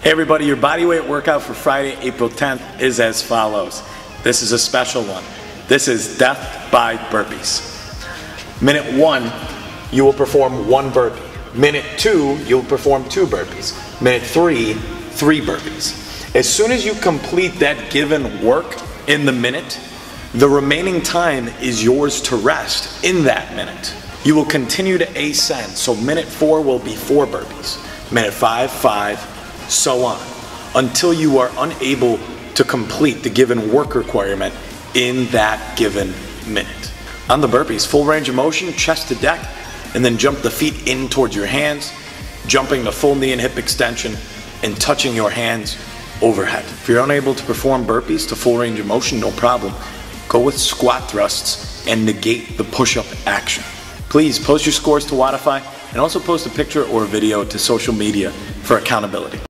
Hey everybody, your body weight workout for Friday, April 10th is as follows. This is a special one. This is death by burpees. Minute 1, you will perform 1 burpee. Minute 2, you'll perform 2 burpees. Minute 3, 3 burpees. As soon as you complete that given work in the minute, the remaining time is yours to rest in that minute. You will continue to ascend, so minute 4 will be 4 burpees. Minute 5, 5, so on, until you are unable to complete the given work requirement in that given minute. On the burpees, full range of motion, chest to deck, and then jump the feet in towards your hands, jumping the full knee and hip extension, and touching your hands overhead. If you're unable to perform burpees to full range of motion, no problem. Go with squat thrusts and negate the push-up action. Please post your scores to Wodify and also post a picture or a video to social media for accountability.